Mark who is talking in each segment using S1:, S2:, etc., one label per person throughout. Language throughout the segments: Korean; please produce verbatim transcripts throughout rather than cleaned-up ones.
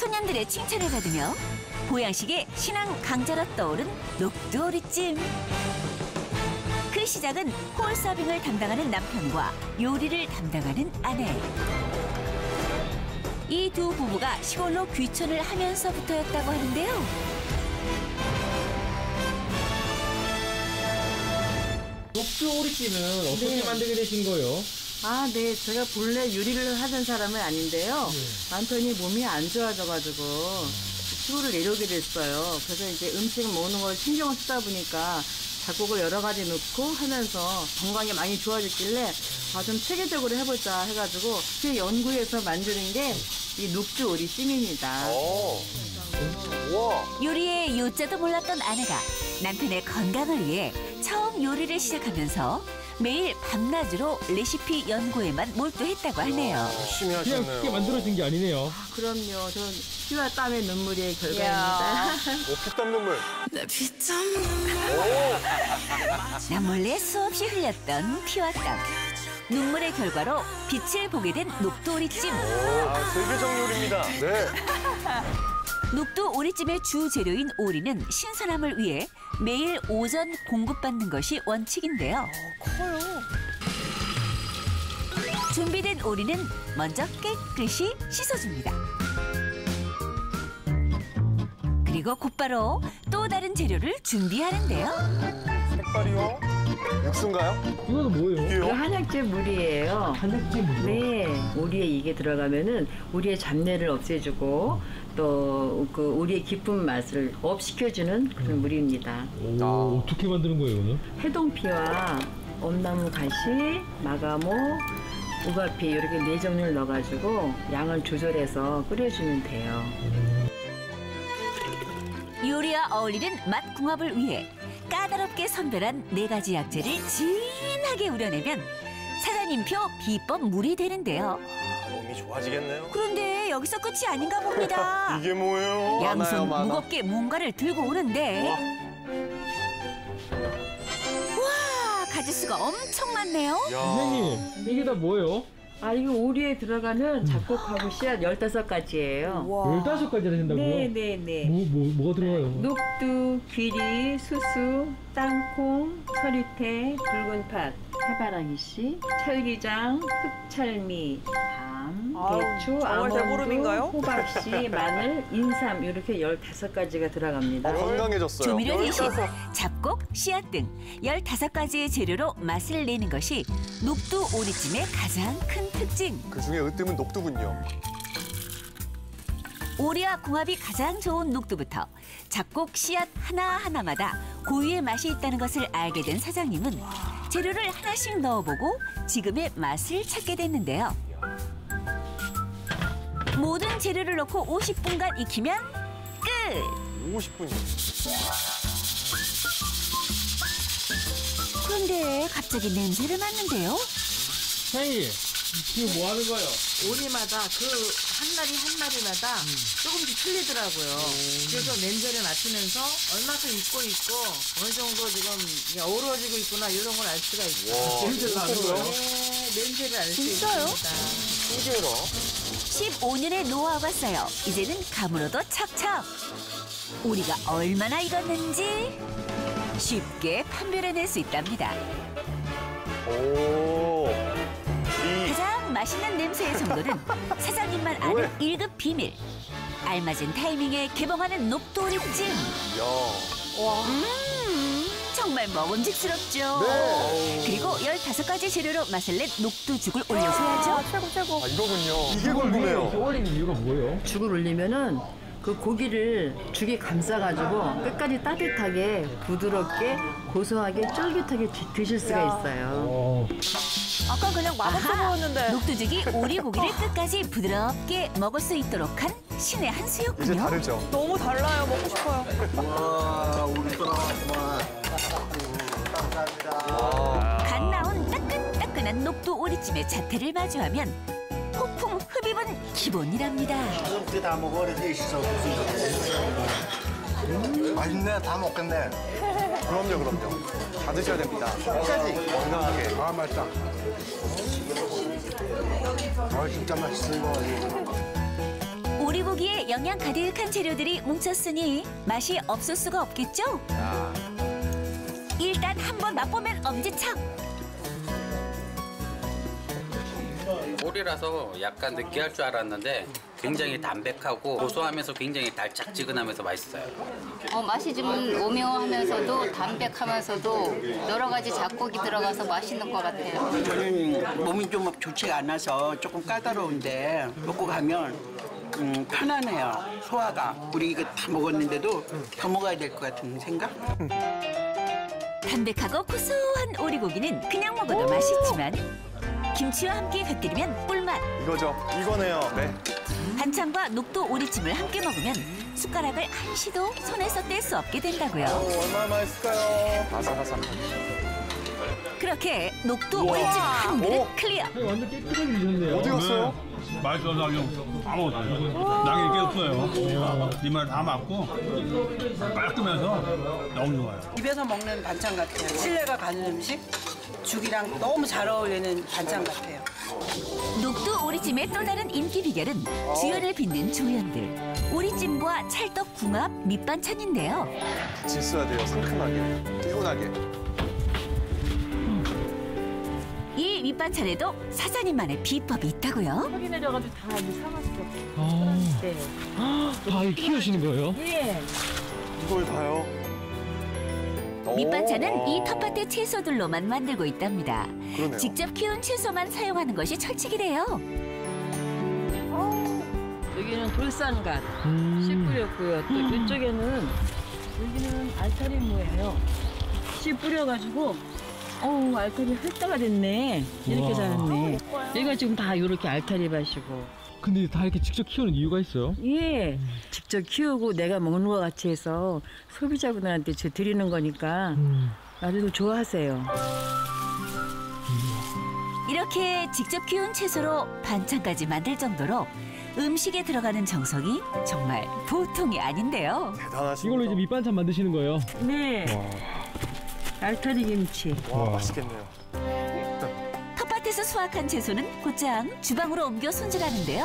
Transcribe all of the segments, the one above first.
S1: 손님들의 칭찬을 받으며 보양식의 신앙 강자로 떠오른 녹두오리찜. 그 시작은 홀 서빙을 담당하는 남편과 요리를 담당하는 아내. 이 두 부부가 시골로 귀촌을 하면서부터였다고 하는데요.
S2: 녹두오리찜은 어떻게
S3: 네.
S2: 만들게 되신 거예요?
S3: 아, 네. 제가 본래 요리를 하던 사람은 아닌데요.
S2: 네.
S3: 남편이 몸이 안 좋아져가지고 시골을 내려오게 됐어요. 그래서 이제 음식 먹는 걸 신경을 쓰다 보니까 작곡을 여러 가지 넣고 하면서 건강이 많이 좋아졌길래 아, 좀 체계적으로 해보자 해가지고 그 연구해서 만드는 게 이 녹두오리찜입니다.
S1: 요리의 요자도 몰랐던 아내가 남편의 건강을 위해 처음 요리를 시작하면서 매일 밤낮으로 레시피 연구에만 몰두했다고 하네요.
S4: 열심히
S2: 그냥
S4: 하셨네요.
S2: 쉽게 만들어진 게 아니네요.
S3: 아, 그럼요. 전 피와 땀의 눈물의 결과입니다.
S4: 오, 피땀 눈물.
S1: 남몰래 수없이 흘렸던 피와 땀. 눈물의 결과로 빛을 보게 된 녹두오리찜.
S4: 아, 세계적 요리입니다. 네.
S1: 녹두오리찜의 주 재료인 오리는 신선함을 위해 매일 오전 공급받는 것이 원칙인데요.
S5: 커요.
S1: 준비된 오리는 먼저 깨끗이 씻어줍니다. 그리고 곧바로 또 다른 재료를 준비하는데요.
S4: 색깔이요? 육수인가요?
S2: 이거는 뭐예요?
S3: 이거
S4: 이게요?
S3: 한약재 물이에요.
S2: 한약재 물이요?
S3: 네, 오리에 이게 들어가면은 오리의 잡내를 없애주고 또 그 오리의 깊은 맛을 업시켜주는 그런 물입니다.
S2: 오,
S4: 아.
S2: 어떻게 만드는 거예요, 이거는?
S3: 해동피와 엄나무 가시, 마가모, 우가피 이렇게 네 종류를 넣어가지고 양을 조절해서 끓여주면 돼요.
S1: 요리와 어울리는 맛 궁합을 위해 까다롭게 선별한 네 가지 약재를 진하게 우려내면 사장님표 비법 물이 되는데요.
S4: 몸이 좋아지겠네요.
S1: 그런데 여기서 끝이 아닌가 봅니다.
S4: 이게 뭐예요?
S1: 양손
S4: 많아요, 많아.
S1: 무겁게 뭔가를 들고 오는데 와 가지수가 엄청 많네요.
S4: 야.
S2: 선생님, 이게 다 뭐예요?
S3: 아, 이거 오리에 들어가는 잡곡하고 씨앗 열다섯 가지예요.
S2: 열다섯 가지나 된다고요?
S3: 네, 네, 네.
S2: 뭐, 뭐, 뭐가 들어가요?
S3: 녹두, 귀리, 수수, 땅콩, 서리태, 붉은 팥, 해바라기씨, 찰기장, 흑찰미, 밤,
S5: 아우,
S3: 대추,
S5: 정말
S3: 아몬드,
S5: 대보름인가요?
S3: 호박씨, 마늘, 인삼 이렇게 열다섯 가지가 들어갑니다.
S4: 아, 건강해졌어요.
S1: 조미료 대신
S5: 열다섯.
S1: 잡곡, 씨앗 등 열다섯 가지의 재료로 맛을 내는 것이 녹두 오리찜의 가장 큰 특징.
S4: 그중에 으뜸은 녹두군요.
S1: 오리와 궁합이 가장 좋은 녹두부터 잡곡, 씨앗 하나하나마다 고유의 맛이 있다는 것을 알게 된 사장님은 재료를 하나씩 넣어보고 지금의 맛을 찾게 됐는데요. 모든 재료를 넣고 오십 분간 익히면 끝!
S4: 오십 분이요.
S1: 그런데 갑자기 냄새를 맡는데요.
S2: 선생님, 지금 뭐 하는 거예요?
S3: 오리마다 그 한 마리 한 마리마다 조금씩 틀리더라고요. 그래서 냄새를 맡으면서 얼마큼 익고 있고 어느 정도 지금 이게 어우러지고 있구나 이런 걸 알 수가 있어요.
S4: 와,
S2: 냄새를 나는 거예요?
S3: 네, 냄새를 알 수
S5: 진짜요?
S3: 있습니다.
S4: 신기해라.
S1: 십오 년의 노하우가 쌓여 이제는 감으로도 척척. 오리가 얼마나 익었는지 쉽게 판별해낼 수 있답니다.
S4: 오. 이
S1: 가장 맛있는 냄새의 정도는 사장님만 아는
S4: 왜?
S1: 일 급 비밀. 알맞은 타이밍에 개봉하는 녹두오리찜.
S4: 야.
S1: 음, 정말 먹음직스럽죠.
S4: 네.
S1: 그리고 열다섯 가지 재료로 맛을 낸 녹두죽을 올려줘야죠.
S5: 아, 최고 최고.
S4: 아, 이거군요. 이게
S2: 이걸 위에 이렇게
S4: 궁금해요.
S2: 올리는 이유가 뭐예요?
S3: 죽을 올리면은 그 고기를 죽에 감싸가지고 끝까지 따뜻하게 부드럽게 고소하게 쫄깃하게 드- 드실 수가
S5: 야.
S3: 있어요.
S2: 어,
S5: 아까 그냥 맛없어 보였는데.
S1: 녹두죽이 오리 고기를 끝까지 부드럽게 먹을 수 있도록 한 신의 한
S4: 이제
S1: 수였군요.
S4: 다르죠.
S5: 너무 달라요. 먹고 싶어요.
S6: 와, 우리 거 나왔구만. 감사합니다.
S1: 간 나온 따끈따끈한 녹두 오리찜의 자태를 마주하면 폭풍 흡입은 기본이랍니다.
S6: 어떻게 다 먹어? 이렇게 있어. 음, 맛있네. 다 먹겠네.
S4: 그럼요, 그럼요. 다 드셔야 됩니다. 끝까지 건강하게.
S6: 아, 맛있다. 아, 진짜 맛있어, 이거.
S1: 오리고기의 영양 가득한 재료들이 뭉쳤으니 맛이 없을 수가 없겠죠?
S4: 야,
S1: 일단 한번 맛보면 엄지척.
S7: 꿀이라서 약간 느끼할 줄 알았는데 굉장히 담백하고 고소하면서 굉장히 달짝지근하면서 맛있어요.
S8: 어, 맛이 좀 오묘하면서도 담백하면서도 여러 가지 잡곡이 들어가서 맛있는 것 같아요.
S9: 저는 몸이 좀 좋지가 않아서 조금 까다로운데 먹고 가면 음, 편안해요. 소화가. 우리 이거 다 먹었는데도 더 먹어야 될 것 같은 생각?
S1: 담백하고 고소한 오리고기는 그냥 먹어도 맛있지만 김치와 함께 곁들이면 꿀맛.
S4: 이거죠. 이거네요. 네.
S1: 반찬과 녹두 오리찜을 함께 먹으면 숟가락을 한시도 손에서 뗄 수 없게 된다고요.
S4: 오, 얼마나 맛있을까요? 아삭아삭.
S1: 그렇게 녹두 오리찜 한 그릇
S4: 오.
S1: 클리어.
S2: 아니, 완전 깨끗하게 드셨네요.
S4: 어디 갔어요?
S10: 맛있어서 아주 아무 낙이 없어요. 이말 다 맞고 깔끔해서 너무 좋아요.
S9: 집에서 먹는 반찬 같아요. 신뢰가 가는 음식? 죽이랑 너무 잘 어울리는 반찬 같아요.
S1: 녹두 오리찜의 또 다른 인기 비결은 주연을 빚는 조연들. 오리찜과 찰떡 궁합 밑반찬인데요.
S4: 같이 있어야 돼요. 상큼하게, 개운하게.
S1: 이 밑반찬에도 사장님만의 비법이 있다고요.
S3: 턱이 내려가지고 다 이제 사놨어.
S2: 아,
S3: 네.
S2: 다 이렇게 키우시는 거예요?
S3: 예.
S4: 이걸 다요.
S1: 밑반찬은
S4: 오,
S1: 이 텃밭의 채소들로만 만들고 있답니다.
S4: 그러네요.
S1: 직접 키운 채소만 사용하는 것이 철칙이래요.
S3: 여기는 돌산갓
S2: 음.
S3: 씨 뿌렸고요. 또 이쪽에는 여기는 알타리무예요. 씨 뿌려가지고 어우 알타리 흙다가 됐네. 이렇게
S2: 우와.
S3: 자랐네. 여기가 지금 다 이렇게 알타리 밭이고.
S2: 근데 다 이렇게 직접 키우는 이유가 있어요?
S3: 예. 직접 키우고 내가 먹는 것 같이 해서 소비자분들한테 저 드리는 거니까
S2: 음.
S3: 나도 좋아하세요.
S1: 이렇게 직접 키운 채소로 반찬까지 만들 정도로 음식에 들어가는 정성이 정말 보통이 아닌데요.
S4: 대단하십니다.
S2: 이걸로 이제 밑반찬 만드시는 거예요?
S3: 네. 알타리 김치.
S4: 와, 맛있겠네요.
S1: 텃밭에서 수확한 채소는 곧장 주방으로 옮겨 손질하는데요.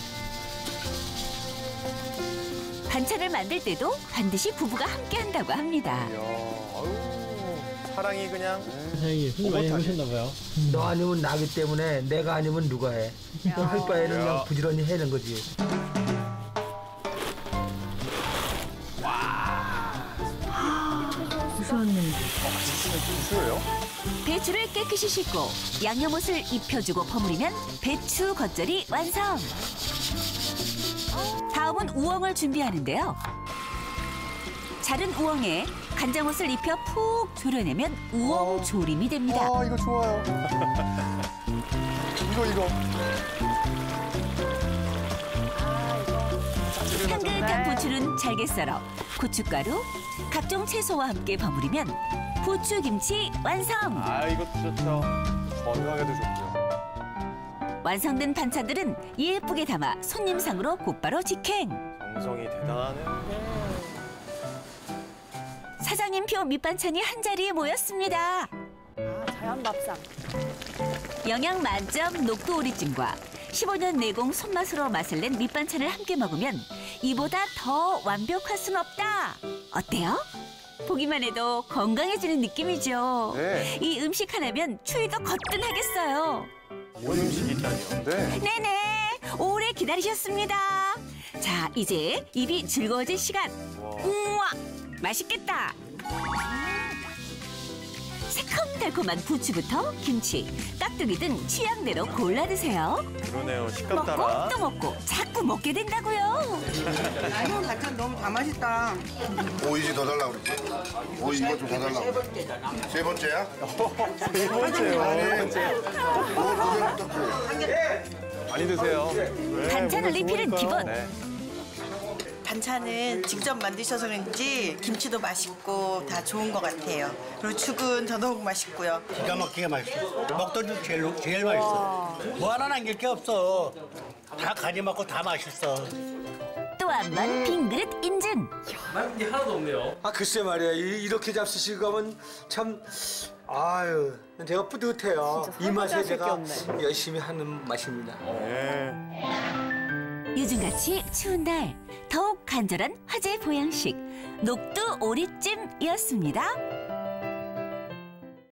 S1: 반찬을 만들 때도 반드시 부부가 함께 한다고 합니다.
S4: 이야, 아유, 사랑이 그냥.
S2: 사장님 손이 많이
S4: 오버타임.
S2: 해보셨나 봐요.
S6: 너 아니면 나기 때문에 내가 아니면 누가 해? 할 바에는
S4: 야.
S6: 그냥 부지런히 해는 거지.
S3: 무서웠는데.
S4: 수요요?
S1: 배추를 깨끗이 씻고 양념옷을 입혀주고 버무리면 배추 겉절이 완성. 다음은 우엉을 준비하는데요. 자른 우엉에 간장옷을 입혀 푹 졸여내면 우엉 조림이 됩니다.
S4: 아, 이거 좋아요. 이거, 이거.
S1: 향긋한 부추는 잘게 썰어 고춧가루, 각종 채소와 함께 버무리면 부추김치 완성!
S4: 아, 이것도 좋죠. 건강에도 좋고요.
S1: 완성된 반찬들은 예쁘게 담아 손님상으로 곧바로 직행!
S4: 정성이 대단하네요.
S1: 사장님표 밑반찬이 한자리에 모였습니다.
S5: 아, 자연 밥상.
S1: 영양 만점 녹두 오리찜과 십오 년 내공 손맛으로 맛을 낸 밑반찬을 함께 먹으면 이보다 더 완벽할 순 없다. 어때요? 보기만 해도 건강해지는 느낌이죠.
S4: 네.
S1: 이 음식 하나면 추위도 거뜬하겠어요.
S4: 이런 음식이 있다니요. 네.
S1: 네네, 오래 기다리셨습니다. 자, 이제 입이 즐거워질 시간. 우와, 맛있겠다. 새콤달콤한 부추부터 김치, 깍두기 등 취향대로 골라 드세요.
S4: 그러네요. 식감
S1: 먹고
S4: 따라.
S1: 또 먹고 자꾸 먹게 된다고요.
S9: 아이고 반찬 너무 다 맛있다.
S11: 오 이제 더 달라고 그랬지? 오 이거 좀 더 달라고. 세 번째야?
S4: 세 번째요. 많이 드세요. 네,
S1: 반찬
S4: 오늘
S1: 올리필은
S4: 좋으니까요.
S1: 기본.
S4: 네.
S12: 반찬은 직접 만드셔서 그런지 김치도 맛있고 다 좋은 것 같아요. 그리고 죽은 더더욱 맛있고요.
S6: 기가 막히게 맛있어. 먹던 중 제일, 제일 맛있어. 뭐 하나 남길 게 없어. 다 가지 먹고 다 맛있어.
S1: 또 한 번 빈 그릇 인증.
S2: 남은 게 하나도 없네요.
S13: 아 글쎄 말이야 이- 이렇게 잡수시고 가면 참 아유 제가 뿌듯해요. 이 맛에 제가 열심히 하는 맛입니다.
S4: 네.
S1: 요즘같이 추운 날 더욱 간절한 화제 보양식 녹두 오리찜이었습니다.